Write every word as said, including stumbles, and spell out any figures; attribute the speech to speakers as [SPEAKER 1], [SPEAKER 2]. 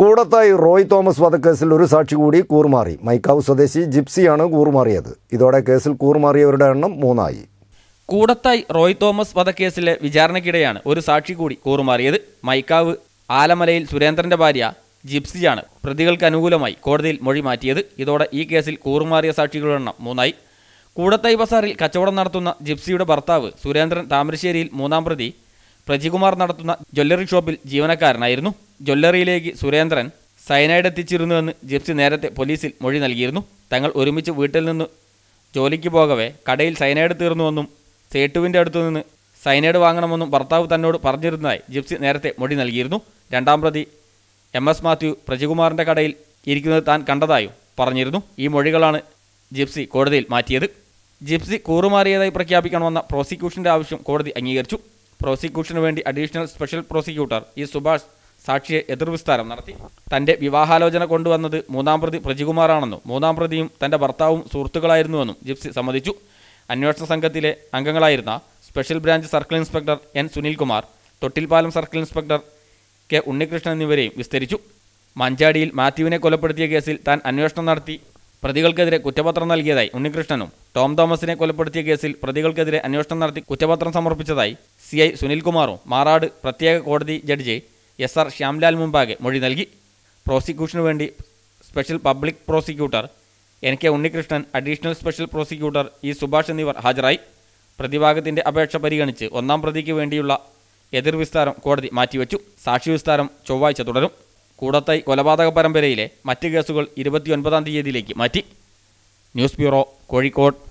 [SPEAKER 1] Koodathayi Roy Thomas വധക്കേസിൽ ഒരു സാക്ഷി കൂടി കൂറുമാറി. മൈക്കാവ് സ്വദേശി ജിപ്സിയാണ് കൂറുമാറിയത്. ഇതോടെ കേസിൽ കൂറുമാറിയവരുടെ എണ്ണം മൂന്നായി.
[SPEAKER 2] കൂടത്തായി റോയ് തോമസ് വധക്കേസിലെ വിചാരണയ്ക്കിടെയാണ് ഒരു സാക്ഷി കൂടി കൂറുമാറിയത്. മൈക്കാവ് ആലമലയിൽ സുരേന്ദ്രന്റെ ഭാര്യ ജിപ്സിയാണ് പ്രതികൾക്ക് അനുകൂലമായി കോടതിയിൽ മൊഴി മാറ്റിയത്. ഇതോടെ ഈ കേസിൽ കൂറുമാറിയ സാക്ഷികളുടെ എണ്ണം മൂന്നായി. കൂടത്തായി ബസാറിൽ കച്ചവടം നടത്തുന്ന ജിപ്സിയുടെ ഭർത്താവ് സുരേന്ദ്രൻ താമരശ്ശേരിയിൽ മൂന്നാം പ്രതി പ്രജികുമാർ നടത്തുന്ന ജ്വല്ലറി ഷോപ്പിൽ ജീവനക്കാരനായിരുന്നു. ജ്വല്ലറിയിലേക്ക് സുരേന്ദ്രൻ സയനൈഡ് എത്തിച്ചിരുന്നുവെന്ന് ജിപ്സി നേരത്തെ പോലീസിൽ മൊഴി നൽകിയിരുന്നു. തങ്ങൾ ഒരുമിച്ച് വീട്ടിൽ നിന്ന് ജോലിക്ക് പോകവേ കടയിൽ സയനൈഡ് തീർന്നുവെന്നും സേട്ടുവിൻ്റെ അടുത്തു നിന്ന് സയനൈഡ് വാങ്ങണമെന്നും ഭർത്താവ് തന്നോട് പറഞ്ഞിരുന്നതായി ജിപ്സി നേരത്തെ മൊഴി നൽകിയിരുന്നു. രണ്ടാം പ്രതി എം എസ് മാത്യു പ്രജികുമാറിൻ്റെ കടയിൽ ഇരിക്കുന്നത് താൻ കണ്ടതായും പറഞ്ഞിരുന്നു. ഈ മൊഴികളാണ് ജിപ്സി കോടതിയിൽ മാറ്റിയത്. ജിപ്സി കൂറുമാറിയതായി പ്രഖ്യാപിക്കണമെന്ന പ്രോസിക്യൂഷൻ്റെ ആവശ്യം കോടതി അംഗീകരിച്ചു. പ്രോസിക്യൂഷന് വേണ്ടി additional special prosecutor E Subhash സാക്ഷിയെ എതിർവിസ്താരം നടത്തി. തൻ്റെ വിവാഹാലോചന കൊണ്ടുവന്നത് മൂന്നാം പ്രതി പ്രജികുമാറാണെന്നും മൂന്നാം പ്രതിയും തൻ്റെ ഭർത്താവും സുഹൃത്തുക്കളായിരുന്നുവെന്നും ജിപ്സി സമ്മതിച്ചു. അന്വേഷണ സംഘത്തിലെ അംഗങ്ങളായിരുന്ന special branch circle inspector N Sunilkumar, Thottilpalam circle inspector K Unnikrishnan എന്നിവരെയും വിസ്തരിച്ചു. മഞ്ചാടിയിൽ മാത്യുവിനെ കൊലപ്പെടുത്തിയ കേസിൽ താൻ അന്വേഷണം നടത്തി പ്രതികൾക്കെതിരെ കുറ്റപത്രം നൽകിയതായി ഉണ്ണികൃഷ്ണനും, ടോം തോമസിനെ കൊലപ്പെടുത്തിയ കേസിൽ പ്രതികൾക്കെതിരെ അന്വേഷണം നടത്തി കുറ്റപത്രം സമർപ്പിച്ചതായി സി ഐ സുനിൽകുമാറും മാറാട് പ്രത്യേക കോടതി ജഡ്ജി എസ് ആർ ശ്യാംലാൽ മുമ്പാകെ മൊഴി നൽകി. പ്രോസിക്യൂഷനു വേണ്ടി special public prosecutor N K Unnikrishnan, additional special prosecutor E Subhash എന്നിവർ ഹാജരായി. പ്രതിഭാഗത്തിൻ്റെ അപേക്ഷ പരിഗണിച്ച് ഒന്നാം പ്രതിക്ക് വേണ്ടിയുള്ള എതിർവിസ്താരം കോടതി മാറ്റിവെച്ചു. സാക്ഷി വിസ്താരം ചൊവ്വാഴ്ച തുടരും. കൂടത്തായി കൊലപാതക പരമ്പരയിലെ മറ്റ് കേസുകൾ ഇരുപത്തിയൊൻപതാം തീയതിയിലേക്ക് മാറ്റി. News bureau, Kozhikode.